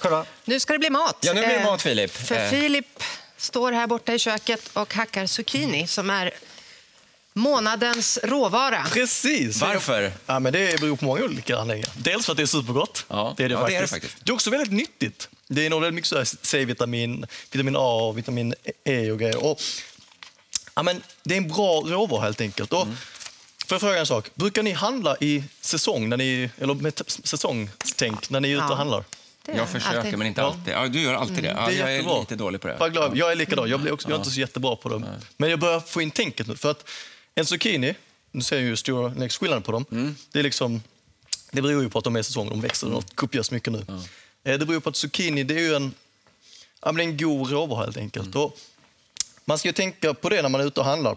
då. Nu ska det bli mat. Ja, nu blir det mat, Filip. För Filip står här borta i köket och hackar zucchini som är månadens råvara. Precis. Varför? Ja, men det beror på många olika anledningar. Dels för att det är supergott. Ja, det är det, ja, faktiskt. Det är det faktiskt. Det är också väldigt nyttigt. Det innehåller väldigt mycket C-vitamin, vitamin A och vitamin E och grejer. Och, ja, men det är en bra råvara helt enkelt. Och, för att fråga en sak. Brukar ni handla i säsong, eller med säsongstänk när ni är ute och handlar? Jag försöker, men inte alltid. Ja, du gör alltid det. Ja, jag är lite dålig på det. Jag är likadan. Jag är inte så jättebra på det. Men jag börjar få in tänket nu. För att en zucchini, nu ser jag ju stora skillnader på dem. Det är liksom, det beror ju på att de är i säsong. De växer något kopiöst mycket nu. Det beror på att zucchini, det är ju en god råvara helt enkelt. Och man ska ju tänka på det när man är ute och handlar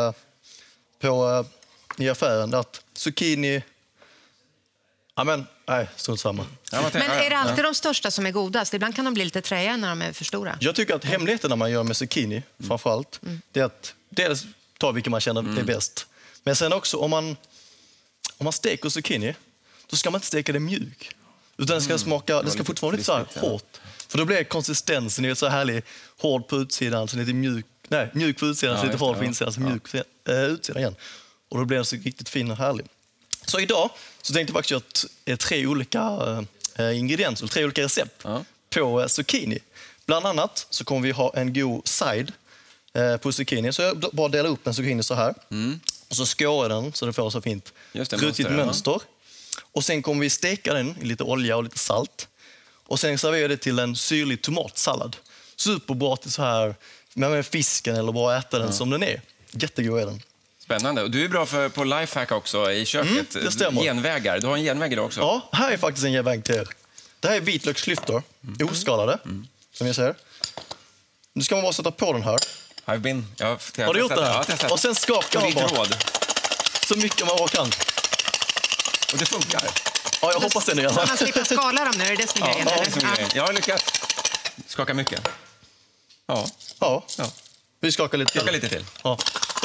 i affären. Att zucchini... strunt samma. Men är det alltid de största som är godast? Ibland kan de bli lite träiga när de är för stora. Jag tycker att hemligheten när man gör med zucchini, framförallt, det är att dels ta vilken man känner är bäst. Men sen också, om man steker zucchini, då ska man inte steka det mjuk. Utan det ska smaka, det ska fortfarande lite så här hårt. För då blir konsistensen så härlig, hård på utsidan, så lite mjuk på utsidan, så lite hård på insidan, så mjuk utsidan igen. Och då blir den så riktigt fin och härlig. Så idag så tänkte jag faktiskt göra 3 olika ingredienser, 3 olika recept på zucchini. Bland annat så kommer vi ha en god side på zucchini. Så jag bara delar upp en zucchini så här. Och så skårar den så det får så fint rutigt mönster. Och sen kommer vi steka den i lite olja och lite salt. Och sen serverar det till en syrlig tomatsallad. Superbra till så här med fisken eller bara äta den som den är. Jättegod är den. Spännande. Och du är bra på lifehack också i köket. Det stämmer. Genvägar. Du har en genväg idag också. Ja, här är faktiskt en genväg till er. Det här är vitlöksklyftor, oskalade, som ni ser. Nu ska man bara sätta på den här. Har du gjort det här? Och sen skakar man bara så mycket man bara kan. Och det funkar. Ja, jag hoppas det nu. Så man slipper skala dem nu, är det det som är grejen? Jag har lyckats skaka mycket. Ja. Vi skakar lite till. Ja.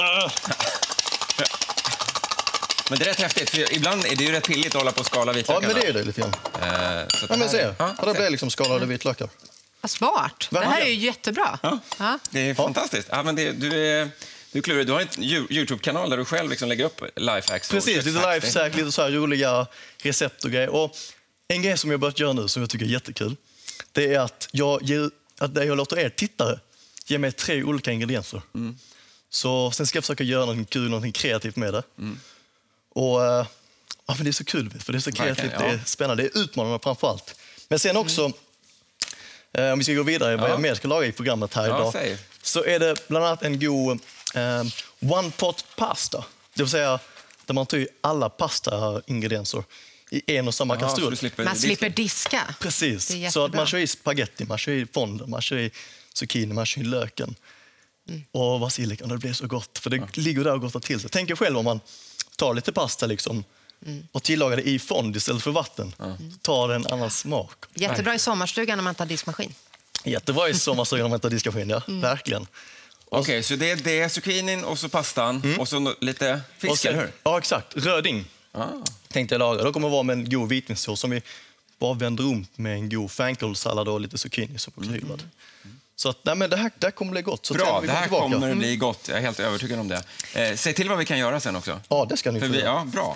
Men det är rätt häftigt, för ibland är det ju rätt pilligt att hålla på och skala vitlökarna. Ja, men det är det lite grann. Men se, det blir liksom skalade vitlökar. Vad smart. Det här är ju jättebra. Ja. Det är fantastiskt. Ja, men du är klurig. Du har en YouTube-kanal där du själv liksom lägger upp lifehacks. Precis, lite lifehack, lite så här roliga recept och grejer. Och en grej som jag börjat göra nu som jag tycker är jättekul, det är att jag låter er tittare ge mig 3 olika ingredienser. Så sen ska jag försöka göra något kul, något kreativt med det. Och men det är så kul, för det är så kreativt, det är spännande, det är utmanande framför allt. Men sen också, om vi ska gå vidare vad jag mer ska laga i programmet här idag, så är det bland annat en god one pot pasta. Det vill säga där man tar i alla pasta-ingredienser i en och samma kastrull. Man slipper diska. Precis, så att man kör i spaghetti, man kör i fondue, man kör i zucchini, man kör i löken. Och basilikan, det blir så gott, för det ligger där och gottar till sig. Tänk er själv om man tar lite pasta liksom, och tillagar det i fond istället för vatten. Tar det en annan smak. Jättebra i sommarstugan när man tar diskmaskin. Jättebra i sommarstugan när man tar diskmaskin, verkligen. Okej, så det är zucchinin och så pastan och så lite fisk, eller hur? Ja, exakt. Röding tänkte jag laga. Då kommer det vara med en god vitvinsås som vi bara vänder om med en god fänkålssallad och lite zucchini som också hyllad. Så att, nej, men det här kommer bli gott. Så bra, det här kommer det bli gott. Jag är helt övertygad om det. Säg till vad vi kan göra sen också. Ja, det ska ni få göra. Bra.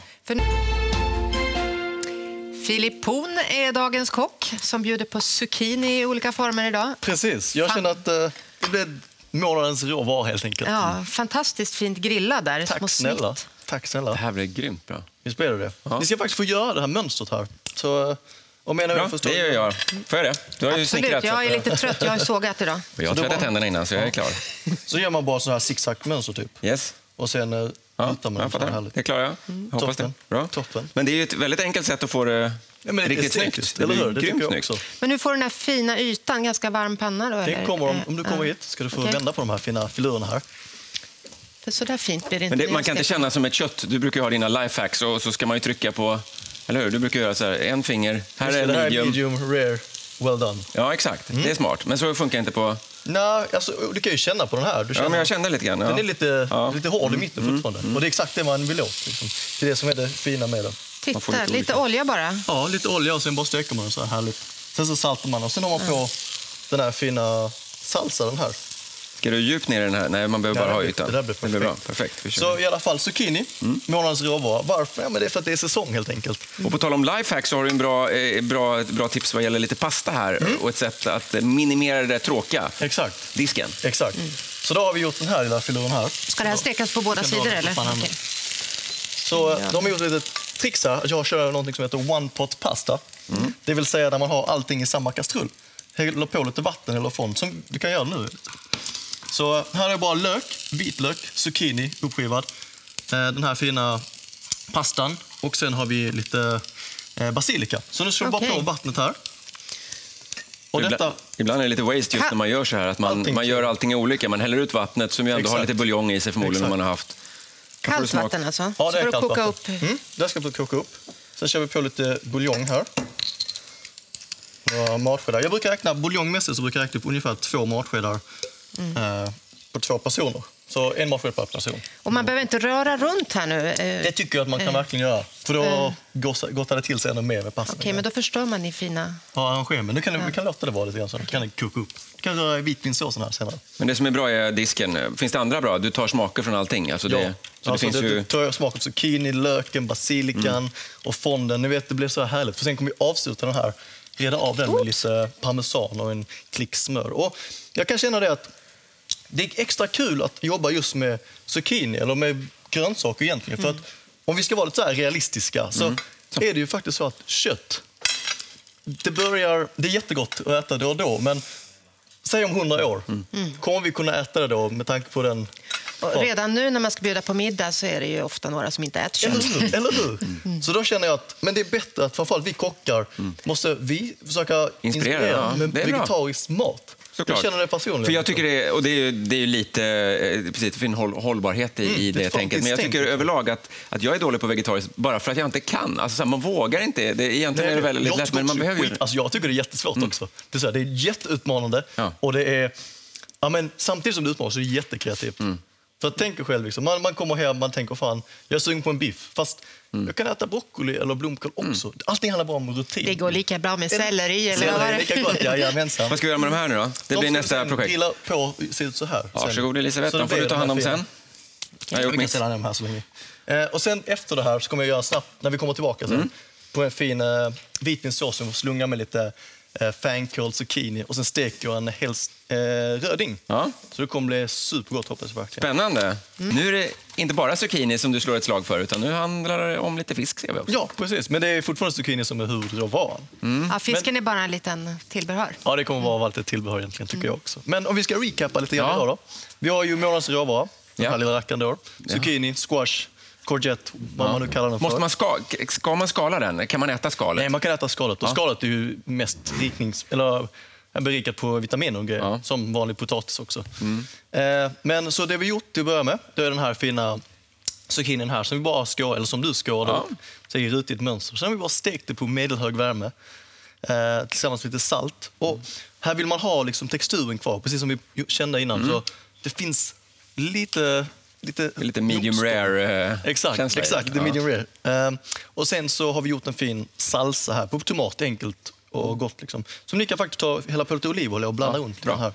Filip Poon är dagens kock som bjuder på zucchini i olika former idag. Precis, jag känner att det blir månadens råvara helt enkelt. Ja, fantastiskt fint grillad där. Tack snälla. Tack snälla. Det här blir grymt bra. Visst blir det? Ni ska faktiskt få göra det här mönstret här. Så... det gör jag. Får jag det? Du har ju snickrat. Jag är lite trött. Jag har sågat idag. Jag har tvättat händerna innan, så jag är klar. Så gör man bara så här zigzag-mönster typ. Yes. Och sen utan man det härligt. Det klarar jag. Hoppas det. Bra. Toppen. Men det är ju ett väldigt enkelt sätt att få det riktigt snyggt. Eller hur? Det tycker jag också. Men nu får den här fina ytan, ganska varm panna då? Den kommer om du kommer hit ska du få vända på de här fina filurerna här. För så där fint blir det inte. Men man kan inte känna som ett kött. Du brukar ha dina lifehacks och så ska man ju trycka på. Eller hur? Du brukar göra så här, en finger. Här är medium, rare, well done. Ja, exakt. Det är smart. Men så funkar inte på... Nej, alltså, du kan ju känna på den här. Ja, men jag kände lite grann. Ja. Den är lite hård i mitten fortfarande. Och det är exakt det man vill åt. Liksom. Det är det som är det fina med den. Titta, lite olja bara. Ja, lite olja och sen bara steker man den så här härligt. Sen så saltar man och sen har man på den här fina salsan här. Ska du djupt ner i den här? Nej, man behöver bara ha ytan. Det där blir bra. Perfekt. Så i alla fall zucchini, månadens råvara. Varför? Ja, men det är för att det är säsong helt enkelt. Och på tal om lifehack så har du en bra tips vad gäller lite pasta här och ett sätt att minimera det där tråkiga. Exakt. Disken. Exakt. Så då har vi gjort den här lilla filuren här. Ska det här stekas på båda sidor eller? Okay. Så de har gjort lite tricks här. Jag kör något som heter one pot pasta. Det vill säga där man har allting i samma kastrull. Häller på lite vatten eller fond som du kan göra nu. Så här är bara lök, vitlök, zucchini uppskivad. Den här fina pastan och sen har vi lite basilika. Så nu ska vi bara på vattnet här. Och ibland är det lite waste just när man gör så här. Att man gör allting olika. Man häller ut vattnet som ju ändå har lite buljong i sig förmodligen om man har haft. Kallt vatten alltså? Ja, det är kallt koka vatten. Upp. Det ska vi koka upp. Sen kör vi på lite buljong här. Matskedar. Jag brukar räkna buljongmässigt så brukar jag räkna upp ungefär 2 matskedar på 2 personer. Så 1 matsked per person. Och man behöver inte röra runt här nu? Det tycker jag att man kan verkligen göra. För då gottar det till sig ännu mer med pastan. Okej, men då förstör man i fina... Ja, arrangemang. Nu kan vi kan låta det vara lite grann så kan det koka upp. Du kan röra vitvinsåsen här senare. Men det som är bra är disken. Finns det andra bra? Du tar smaker från allting. Alltså det finns ju... Du tar smak av zucchini, löken, basilikan och fonden. Ni vet, det blir så här härligt. För sen kommer vi avsluta den här. Reda av den med lite parmesan och en klick smör. Och jag kan känna det att det är extra kul att jobba just med zucchini eller med grönsaker egentligen. För att om vi ska vara lite så här realistiska så är det ju faktiskt så att kött, det är jättegott att äta då och då, men säg om 100 år, kommer vi kunna äta det då med tanke på den... Redan nu när man ska bjuda på middag så är det ju ofta några som inte äter kött. Eller hur? Så då känner jag att men det är bättre att framförallt vi kockar måste vi försöka inspirera med vegetarisk mat. Såklart. Jag känner det personligen. För jag tycker det är ju lite precis, det finns hållbarhet i det tänket. Men jag tycker överlag att jag är dålig på vegetariskt bara för att jag inte kan. Alltså, man vågar inte. Egentligen är det väldigt lätt, men man behöver ju... Alltså, jag tycker det är jättesvårt också. Det är jätteutmanande. Ja. Och det är... Ja, men samtidigt som det utmanar så är det jättekreativt. För att tänka själv, liksom. man kommer hem man tänker fan, jag är sugen på en biff. Fast jag kan äta broccoli eller blomkål också. Allting handlar bara om rutin. Det går lika bra med selleri eller vad var det? Lika gott, jajamensan. Vad ska vi göra med de här nu då? Det blir nästa projekt. Grilla på, ser ut så här. Varsågod Elisabeth, de får du ta hand om sen. Jag har gjort mitt. Här så länge. Och sen efter det här så kommer jag göra snabbt, när vi kommer tillbaka sen, på en fin vitvinsås som slungar med lite fänkål, zucchini och sen steker jag en röding. Ja. Så det kommer bli supergott hoppas jag verkligen. Spännande. Nu är det inte bara zucchini som du slår ett slag för utan nu handlar det om lite fisk ser vi också. Ja, precis. Men det är fortfarande zucchini som är huvudråvaran. Ja, fisken är bara en liten tillbehör. Ja, det kommer vara lite tillbehör egentligen tycker jag också. Men om vi ska recappa lite grann idag då. Vi har ju månadens råvara. Den här lilla rackaren då. Zucchini, squash, courgette, vad man nu kallar den för. Ska man skala den? Kan man äta skalet? Nej, man kan äta skalet. Och skalet är ju mest berikat på vitaminer och grejer, som vanlig potatis också. Men så det vi gjort till att börja med, det är den här fina zucchinin här som vi bara skår, eller som du skår, så är det rutigt mönster. Sen har vi bara stekt det på medelhög värme tillsammans med lite salt. Och här vill man ha liksom texturen kvar, precis som vi kände innan. Så det finns lite medium rare Exakt, det medium rare. Och sen så har vi gjort en fin salsa här på tomat, enkelt och gott liksom. Som ni kan faktiskt hälla på lite olivolja och blanda runt den här.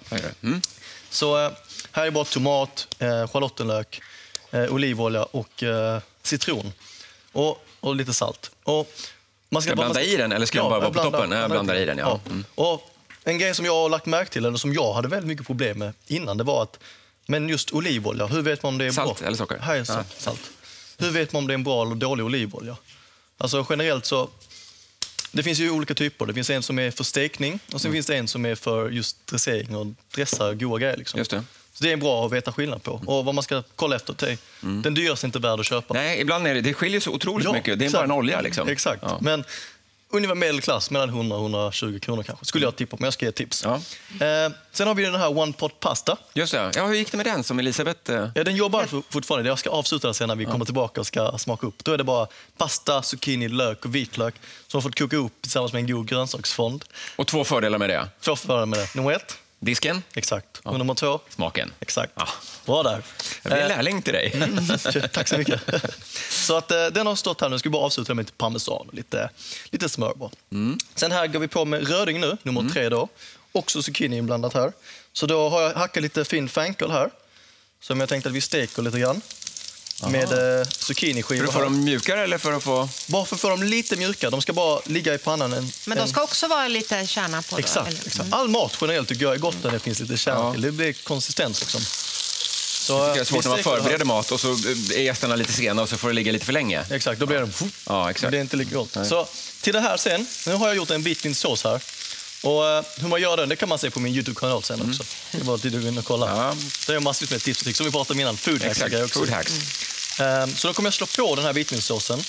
Så här är bara tomat, schalottenlök, olivolja och citron och lite salt. Och man ska blanda i den eller ska den bara vara på toppen? Jag blandar i den, ja. Och en grej som jag har lagt märke till, eller som jag hade väldigt mycket problem med innan, det var att men just olivolja, hur vet man om det är salt bra? Eller socker? Här är salt. Hur vet man om det är en bra eller dålig olivolja? Alltså generellt så, det finns ju olika typer. Det finns en som är för stekning och sen finns det en som är för just dressering och dressa goda grejer. Liksom. Just det. Så det är bra att veta skillnad på. Och vad man ska kolla efter, den dyraste är inte värd att köpa. Nej, ibland är det skiljer så otroligt mycket. Det är bara en olja liksom. Exakt, men ungefär medelklass, mellan 100 och 120 kronor kanske. Skulle jag tippa, men jag ska ge tips. Ja. Sen har vi den här one pot pasta. Just det. Ja, hur gick det med den som Elisabeth? Ja, den jobbar fortfarande. Jag ska avsluta den sen när vi kommer tillbaka och ska smaka upp. Då är det bara pasta, zucchini, lök och vitlök som har fått koka upp tillsammans med en god grönsaksfond. Och 2 fördelar med det? 2 fördelar med det. Nummer 1, Disken? Exakt. Och nummer 2? Smaken. Exakt. Ja. Bra där. Jag blir en lärling till dig. Tack så mycket. Så att den har stått här nu. Ska vi bara avsluta med lite parmesan och lite smör bara. Sen här går vi på med röding nu, nummer 3 då. Också zucchini inblandat här. Så då har jag hackat lite fin fänkål här. Som jag tänkte att vi steker lite grann. Med zucchiniskivor. För att få dem mjukare eller för att få... Bara för att få dem lite mjuka. De ska bara ligga i pannan. Men de ska också vara lite kärna på. Exakt. All mat generellt tycker jag är gott när det finns lite kärna till. Det blir konsistens liksom. Så, jag tycker det är svårt när man förbereder mat och så är gästerna lite sena och så får det ligga lite för länge. Exakt, då blir det... Ja, exakt. Det är inte lika gott. Så till det här sen, nu har jag gjort en vitvinsås här. Och hur man gör den, det kan man se på min YouTube-kanal sen också. Det är bara att du går in och kolla. Ja. Det är massvis med tips och tricks som vi pratade om innan. Food hacks. Exakt, food hacks. Så då kommer jag slå på den här vitvinsåsen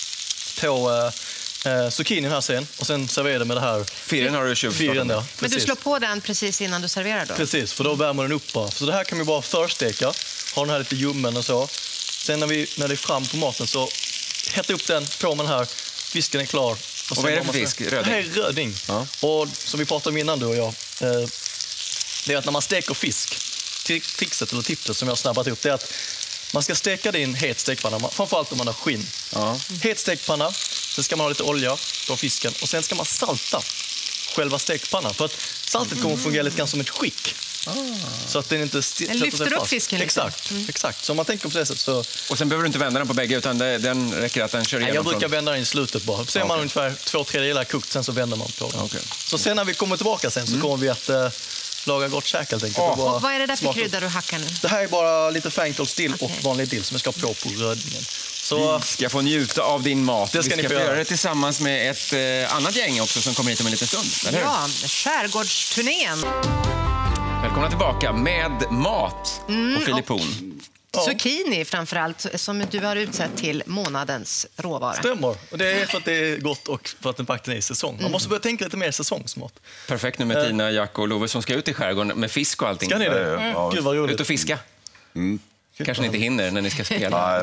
på zucchinin här sen. Och sen serverar det med det här. Firen har du Firen, ja. Men du slår på den precis innan du serverar då? Precis, för då värmer den upp bara. Så det här kan vi bara försteka. Ha den här lite ljummen och så. Sen när det är fram på maten så hetta upp den, på med den här. Fisken är klar. Och vad är det för fisk? Röding? Det här är röding. Ja. Och som vi pratade om innan du och jag. Det är att när man steker fisk, trixet eller tipset som jag har snabbat upp, det är att man ska steka det i en het stekpanna, framförallt om man har skinn. Ja. Het stekpanna, sen ska man ha lite olja på fisken och sen ska man salta själva stekpannan. För att saltet kommer att fungera lite grann som ett skick. Så att den inte lyfter upp fisken lite. Exakt. Så om man tänker på det sättet så... Och sen behöver du inte vända den på bägge utan den räcker att den kör igenom. Jag brukar vända den i slutet bara. Ser man ungefär 2/3 kokt, sen så vänder man på den. Okay. Så sen när vi kommer tillbaka sen så kommer vi att laga gott käk helt enkelt. Och vad är det där för krydda du hackar nu? Det här är bara lite fänkålsdill och vanlig dill som jag ska på rödingen. Så vi ska få njuta av din mat. Det ska vi ska få göra det tillsammans med ett annat gäng också som kommer hit om en liten stund. Eller? Ja, skärgårdsturnén. Välkomna tillbaka med mat och Filipon. Zucchini framförallt, som du har utsett till månadens råvara. Stämmer. Och det är för att det är gott och för att den faktiskt är i säsong. Man måste börja tänka lite mer säsongsmat. Perfekt nu med Tina, Jack och Love som ska ut i skärgården med fisk och allting. Ska ni det? Gud vad roligt. Ut och fiska. Kanske ni inte hinner när ni ska spela.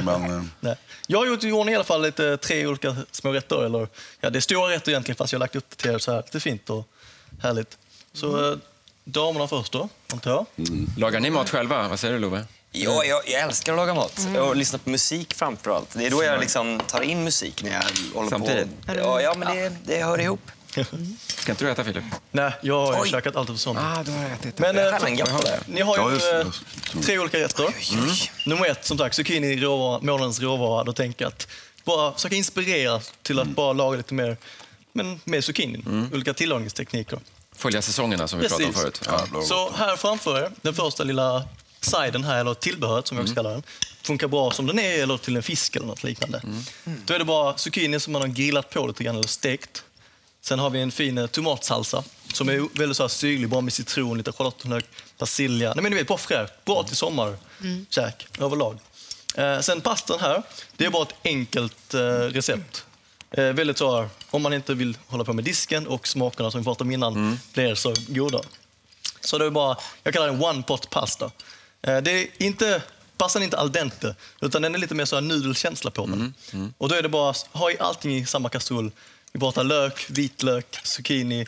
Nej. Jag har gjort i ordning i alla fall lite 3 olika små rätter. Eller, ja, det är stora rätter egentligen fast jag har lagt upp det till er så här lite fint och härligt. Så damerna först då, antar jag. Lagar ni mat själva? Vad säger du, Love? Ja, jag älskar att laga mat och lyssna på musik framför allt. Det är då jag liksom tar in musik när jag håller samtidigt på. Ja, men det hör ihop. Ska inte du äta, Filip? Nej, jag har ju käkat allt för sånt. Du har ätit. Men det. ni har ju 3 olika rätter. Nummer 1, som sagt, zucchini, månadens råvara. Då tänker jag att bara försöka inspirera till att bara laga lite mer med zucchini. Olika tillagningstekniker. Följa säsongerna som vi pratade om förut. Ja. Så här framför er, den första lilla siden här, eller tillbehöret som jag också kallar den. Funkar bra som den är eller till en fisk eller något liknande. Då är det bara zucchini som man har grillat på lite grann eller stekt. Sen har vi en fin tomatsalsa som är väldigt så här syrlig, bara med citron, lite schalottenlök, persilja. Nej men ni vet, bara fräscht. Bra till sommarkäk överlag. Sen pastan här, det är bara ett enkelt recept. Väldigt så här, om man inte vill hålla på med disken och smakerna som vi pratade om innan blir så goda. Så det är bara, jag kallar det one pot pasta. Det är inte, pastan är inte al dente, utan den är lite mer så här nudelkänsla på den. Och då är det bara, ha i allting i samma kastrull. Vi pratar lök, vitlök, zucchini,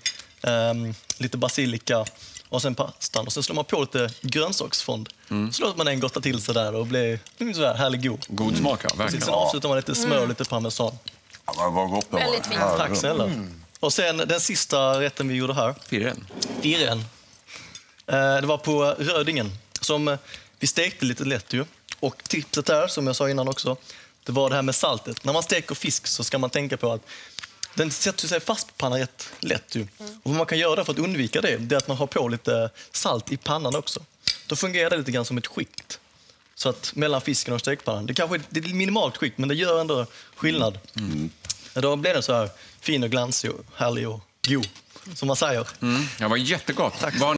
lite basilika och sen pastan. Och sen slår man på lite grönsaksfond. Så låter man den gotta till sig där och blir så här härlig god. God smak, ja, verkligen. Sen avslutar man lite smör och lite parmesan. Ja, vad gott det var. Väldigt fint. Tack snälla. Och sen den sista rätten vi gjorde här. Firen. Det var på rödingen som vi stekte lite lätt ju. Och tipset där, som jag sa innan också, det var det här med saltet. När man steker fisk så ska man tänka på att den sätter sig fast på pannan rätt lätt ju. Och vad man kan göra för att undvika det är att man har på lite salt i pannan också. Då fungerar det lite grann som ett skikt. Så att mellan fisken och stekpannan. Det kanske är ett minimalt skikt, men det gör ändå skillnad. Då blir den så här fin och glansig och härlig och god, som man säger. Det var jättegott. Tack.